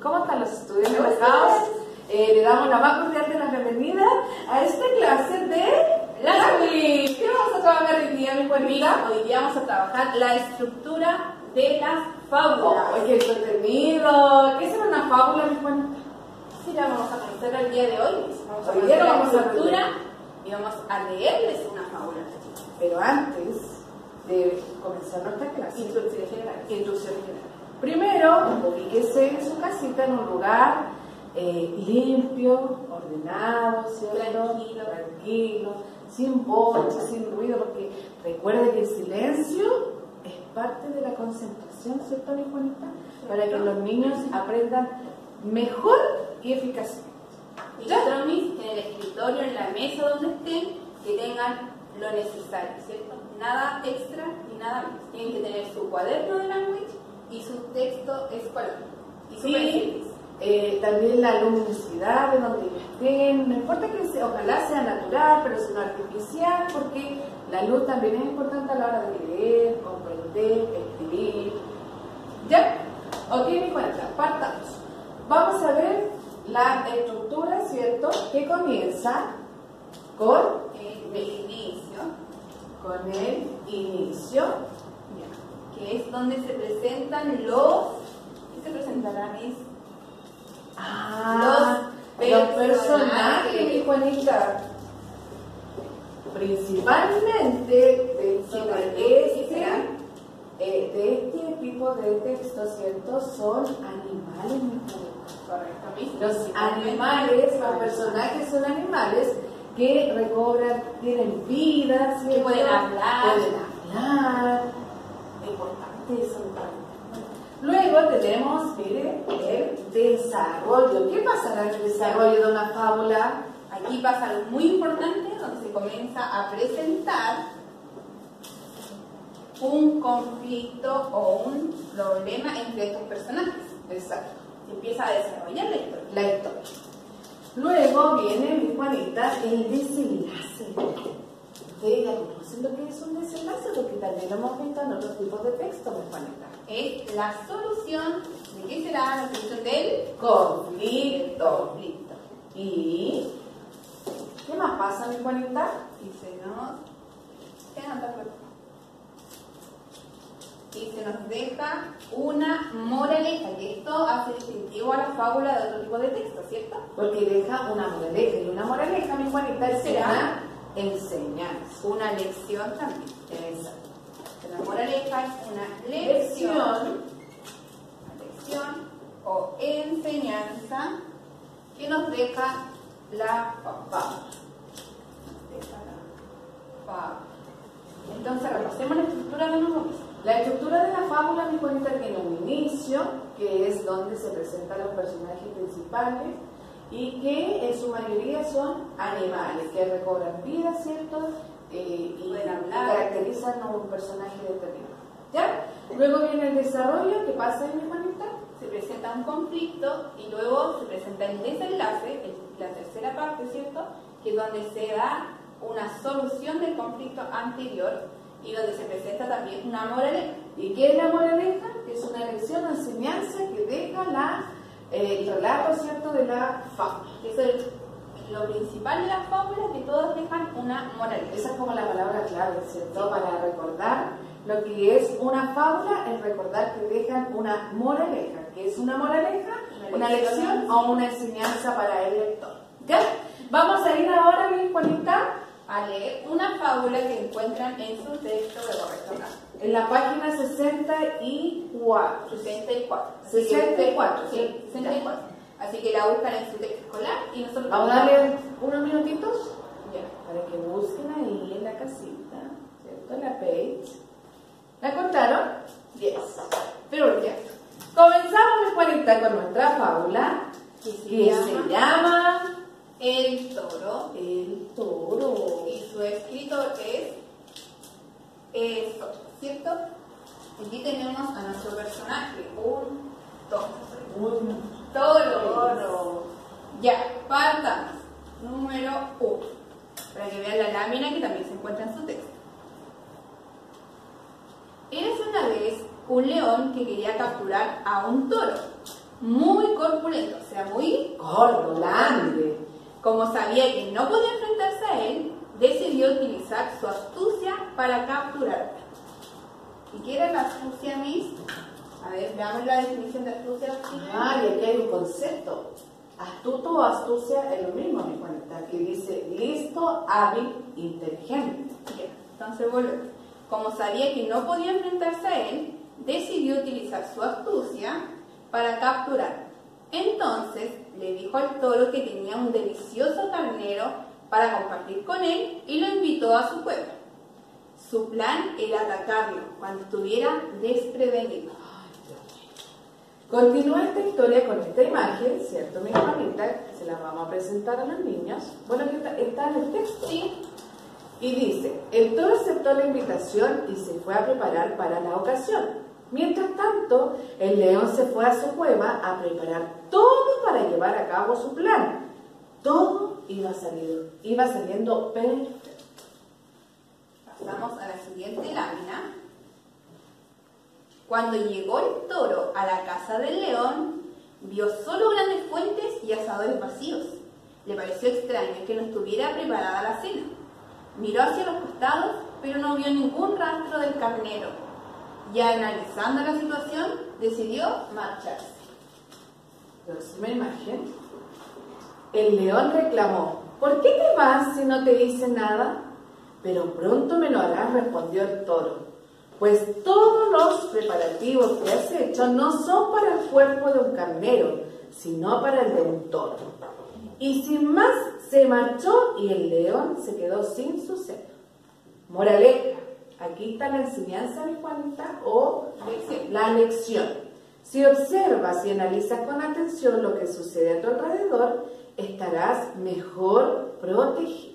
¿Cómo están los estudiantes relajados? Le damos la más cordial de la bienvenida a esta clase de Language. ¿Qué vamos a trabajar hoy día, mi Juanita? Hoy día vamos a trabajar la estructura de las fábulas. ¡Ay, qué entretenido! ¿Qué será una fábula, mi Juanita? Sí, la vamos a conocer el día de hoy. Vamos a Hoy día conocer la vamos a estructura y vamos a leerles una fábula. Pero antes de comenzar nuestra clase, Instrucción general. instrucción general. Primero, ubíquese en su casita en un lugar limpio, ordenado, ¿cierto? Tranquilo, sin boche, sin ruido, porque recuerde que el silencio es parte de la concentración, ¿cierto, mi Juanita? Para que los niños aprendan mejor y eficazmente. Y Tromis, en el escritorio, en la mesa donde estén, que tengan lo necesario, ¿cierto? Nada extra ni nada más. Tienen que tener su cuaderno de language y su texto escolar. Y su Sí, también la luminosidad de donde estén, no importa que sea, ojalá sea natural, pero sino artificial, porque la luz también es importante a la hora de leer, comprender, escribir. ¿Ya? Ok, mi Juanita, partamos. Vamos a ver la estructura, ¿cierto? Que comienza con el inicio, con el inicio, que es donde se presentan los... ¿Qué se presentarán? los personajes, mi Juanita. Principalmente de este tipo de texto, ¿cierto? Son animales, mi Juanita. Correcto. Los animales, los personajes son animales que recobran, tienen vida, ¿cierto? Que pueden hablar. Importante eso, mi Juanita. Luego tenemos, mire, el desarrollo. ¿Qué pasará en el desarrollo de una fábula? Aquí pasa algo muy importante, donde se comienza a presentar un conflicto o un problema entre estos personajes. Exacto. Se empieza a desarrollar la historia. La historia. Luego viene, mi Juanita, el desenlace. ¿Ustedes ya conocen lo que es un desenlace? Porque también lo hemos visto en otros tipos de texto, mi Juanita. Es la solución. ¿De qué será la solución del conflicto? conflicto? ¿Y qué más pasa, mi Juanita? Y se nos deja una moraleja, y esto hace distintivo a la fábula de otro tipo de texto, ¿cierto? Porque deja una moraleja, y una moraleja, mi Juanita, será una enseñanza. Una lección también. Exacto. La moraleja es una lección o enseñanza que nos deja la fábula. Entonces repasemos la estructura de nuevo. La estructura de la fábula, mi Juanita, tiene un inicio, que es donde se presentan los personajes principales y que en su mayoría son animales que recobran vida, ¿cierto? Y caracterizan a un personaje determinado. ¿Ya? Luego viene el desarrollo. ¿Qué pasa ahí, mi Juanita? Se presenta un conflicto y luego se presenta el desenlace, la tercera parte, ¿cierto? Que es donde se da una solución del conflicto anterior y donde se presenta también una moraleja. ¿Y qué es la moraleja? Es una lección o enseñanza que deja el relato, ¿cierto?, de la fábula. Eso es lo principal de las fábulas, que todas dejan una moraleja. Esa es como la palabra clave, ¿cierto? Sí. Para recordar lo que es una fábula, es recordar que dejan una moraleja. ¿Qué es una moraleja? Una lección o una enseñanza para el lector. ¿Ya? Vamos a ir ahora, mi Juanita, a leer una fábula que encuentran en su texto de correcto. En la página 64. 64. 64. Sí, 64. Así que la buscan en su texto escolar y nosotros vamos a darle unos minutitos ya, para que busquen ahí en la casita, ¿cierto? En la page. ¿La contaron? Yes. Pero ya. Comenzamos, mi Juanita, con nuestra fábula que se llama El Toro. El Toro. Y su escritor es ¿cierto? Aquí tenemos a nuestro personaje, un toro. Ya, partamos. Número 1. Para que vean la lámina que también se encuentra en su texto. Érase una vez un león que quería capturar a un toro. muy corpulento, o sea, muy gordo, grande. Como sabía que no podía enfrentarse a él, decidió utilizar su astucia para capturarla. ¿Y qué era la astucia, Miss? A ver, veamos la definición de astucia. Ah, y aquí hay un concepto. Astuto o astucia es lo mismo, mi Juanita, que dice listo, hábil, inteligente. Bien, entonces volvemos. Como sabía que no podía enfrentarse a él, decidió utilizar su astucia para capturarlo. Entonces le dijo al toro que tenía un delicioso carnero para compartir con él y lo invitó a su cueva. Su plan era atacarlo cuando estuviera desprevenido. Continúa esta historia con esta imagen, ¿cierto, mi Juanita? Se la vamos a presentar a los niños. Bueno, está en el texto. Sí. Y dice, el toro aceptó la invitación y se fue a preparar para la ocasión. Mientras tanto, el león se fue a su cueva a preparar todo para llevar a cabo su plan. Todo iba saliendo perfecto. Pasamos a la siguiente lámina. Cuando llegó el toro a la casa del león, vio solo grandes fuentes y asadores vacíos. Le pareció extraño que no estuviera preparada la cena. Miró hacia los costados, pero no vio ningún rastro del carnero. Ya analizando la situación, decidió marcharse. Próxima imagen. El león reclamó, ¿por qué te vas si no te hice nada? Pero pronto me lo harás, respondió el toro. Pues todos los preparativos que has hecho no son para el cuerpo de un carnero, sino para el de un toro. Y sin más se marchó y el león se quedó sin su cena. Moraleja, aquí está la enseñanza, mi Juanita, o la lección. Si observas y analizas con atención lo que sucede a tu alrededor, estarás mejor protegido.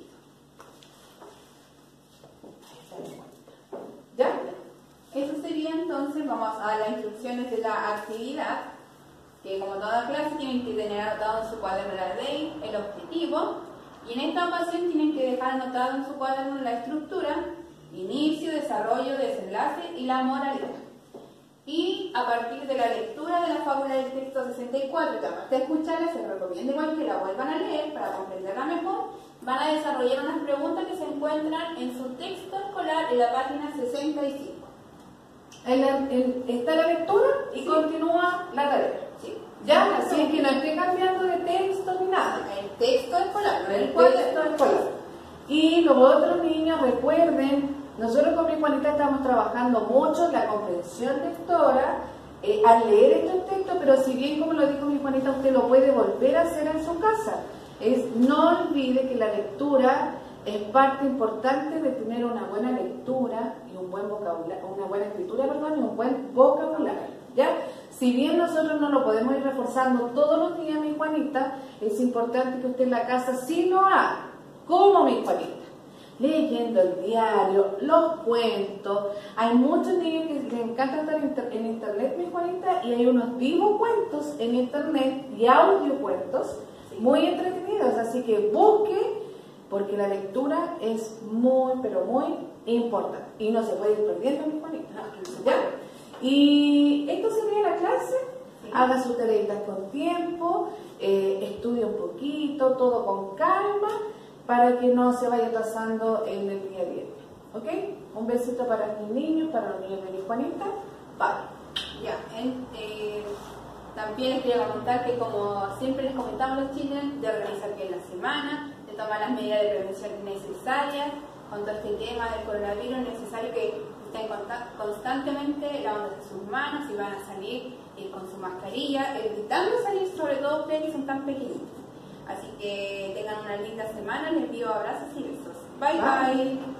¿Ya? Eso sería entonces, vamos a las instrucciones de la actividad, que como toda clase tienen que tener anotado en su cuaderno la ley, el objetivo, y en esta ocasión tienen que dejar anotado en su cuaderno la estructura, inicio, desarrollo, desenlace y la moralidad. Y a partir de la lectura de la fábula del texto 64, que aparte de escucharla, se recomienda igual que la vuelvan a leer para comprenderla mejor, van a desarrollar unas preguntas que se encuentran en su texto escolar en la página 65. Está la lectura y sí, continúa la tarea. Sí. Ya, así es que no esté cambiando de texto ni nada. El texto escolar, no el texto escolar. Y los otros niños, recuerden, nosotros con mi Juanita estamos trabajando mucho en la comprensión lectora, al leer estos textos, pero si bien, como lo dijo mi Juanita, usted lo puede volver a hacer en su casa. No olvide que la lectura es parte importante de tener una buena lectura y un buen vocabulario, una buena escritura, perdón, y un buen vocabulario, ¿ya? Si bien nosotros no lo podemos ir reforzando todos los días, mi Juanita, es importante que usted en la casa sí lo haga, como mi Juanita, leyendo el diario, los cuentos. Hay muchos niños que les encanta estar en internet, mi Juanita, y hay unos vivos cuentos en internet y audio cuentos muy entretenidos, así que busque, porque la lectura es muy, pero muy importante y no se puede ir perdiendo, mi Juanita. ¿Ya? Y esto sería la clase. Sí. Haga sus tareitas con tiempo, estudie un poquito, todo con calma, para que no se vaya atrasando en el día a día. ¿Ok? Un besito para mis niños, para los niños de mi Juanita. Bye. Ya, también les quería comentar que, como siempre les comentamos los children, de organizar bien la semana, de tomar las medidas de prevención necesarias. Con todo este tema del coronavirus es necesario que estén constantemente lavándose sus manos y van a salir con su mascarilla, evitando salir, sobre todo ustedes que son tan pequeñitos. Así que tengan una linda semana, les envío abrazos y besos. Bye bye.